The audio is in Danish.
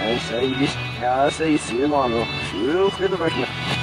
Ja, så I, ja, så I siger mig nu. Sjuh, skal du væk med.